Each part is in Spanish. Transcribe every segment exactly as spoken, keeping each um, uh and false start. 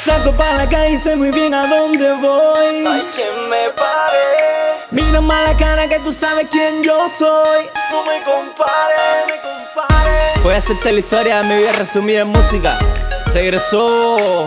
Salgo para la calle y sé muy bien a dónde voy. No hay quien me pare. Mira más la cara que tú sabes quién yo soy. No me compare, me compare. Voy a hacerte la historia de mi vida resumida en música. Regresó,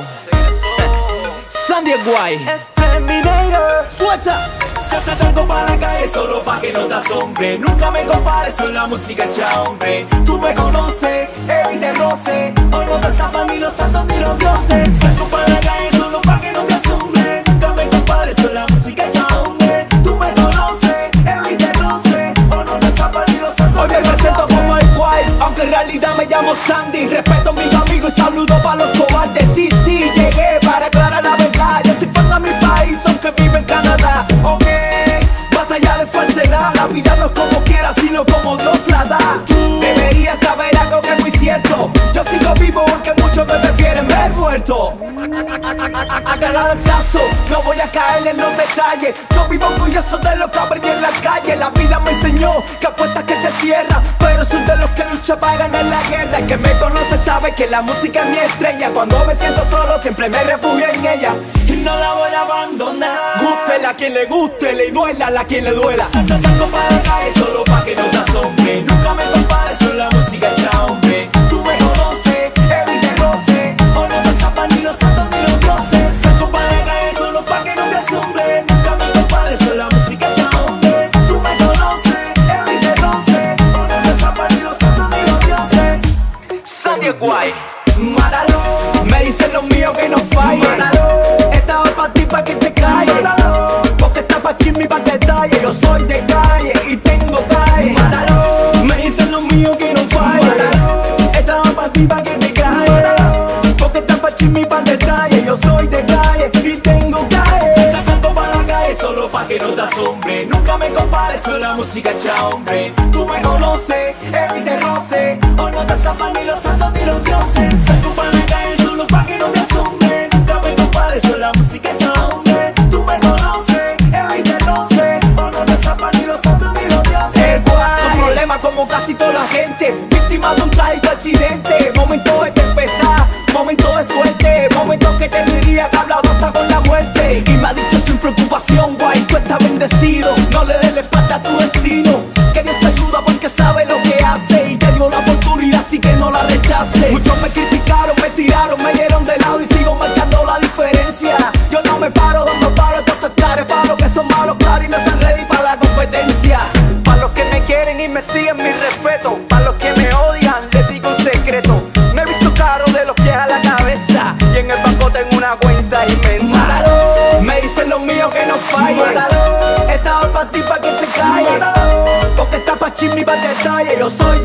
Regresó. Sandy Guay. Exterminator. Suelta. Salgo para la calle solo pa' que no te asombre. Nunca me compares, soy la música hecha hombre. Tú me conoces, evite roce. Hoy no te zapan ni los santos ni los dioses. Salgo para la calle solo pa' que no te asombre. Nunca me compares, soy la música hecha hombre. Tú me conoces, evite roce. Hoy no te zapan ni los santos. Hoy me presento como el Guay, aunque en realidad me llamo Sandy. Respeto a mis amigos y saludo para los cobardes. Sí, sí, llegué para aclarar la verdad. Yo soy fan de mi país, aunque vivo en Canadá. Ok, batalla de falsedad. La vida no es como quiera, sino como Dios la da. Tú deberías saber algo que es muy cierto. Yo sigo vivo aunque muchos me prefieren ver muerto. Agarrado el caso, no voy a caer en los detalles. Yo vivo orgulloso de lo que aprendí en la calle. La vida me enseñó que apuestas que se cierra, pero soy de los que lucha para ganar la guerra. El que me conoce sabe que la música es mi estrella. Cuando me siento solo siempre me refugio en ella y no la voy a abandonar. Gústele a quien le guste, le duela a quien le duela. Salgo para la calle solo pa' que no te asombre. Nunca me compares, soy la música hecha hombre. Tú me conoces, evite roce. Hoy no te zapan ni los santos ni los dioses. Salgo para la calle solo pa' que no te asombre. Nunca me compares, soy la música hecha hombre. Tú me conoces, evite roce. Hoy no te zapan ni los santos ni los dioses. Sandy Guay. Mátalo, me dicen los míos que no fallen. Mátalo, esta va pa' ti pa' que te calles. Mátalo, porque está pa' chisme y pa' detalle. Yo soy de calle y tengo calle. mátalo, me dicen los míos que no fallen. Mátalo, esta va pa' ti pa' que te calles. Mátalo, porque está pa' chisme y pa' detalle. Yo soy de calle y tengo calle. salgo para la calle solo pa' que no te asombre. Nunca me compares, soy la música hecha hombre. Tú me conoces, evite roce. Hoy no te zapan ni los santos ni los dioses. Salgo para la calle solo pa' que no te asombre. Nunca me compares, soy la música hecha hombre. Tú me conoces, evite roce. Hoy no te zapan ni los santos ni los dioses. Un problema como casi toda la gente, víctima de un trágico accidente. Momento de tempestad, momento de suerte, momento que te diría que ha hablado hasta con la muerte. Y me ha dicho sin preocupación, guay, tú estás bendecido. No le des la espalda a tu destino, que Dios te ayuda porque sabe lo que hace. Y te dio la oportunidad, así que no la rechaces. Muchos me criticaron, me tiraron, me dieron de lado y sigo marcando la diferencia. Yo no me paro dando paro a estos cares, para los que son malos, claro, y no están ready para la competencia. Para los que me quieren y me siguen, mi respeto. Para los que me odian, les digo un secreto. Me he visto caro de los pies a la cabeza y en el banco tengo una cuenta inmensa. Mátalo, me dicen los míos que no fallen. Mátalo, esta va pa' ti pa' que te calles. Mátalo, porque está pa' chisme y pa' detalle. Yo soy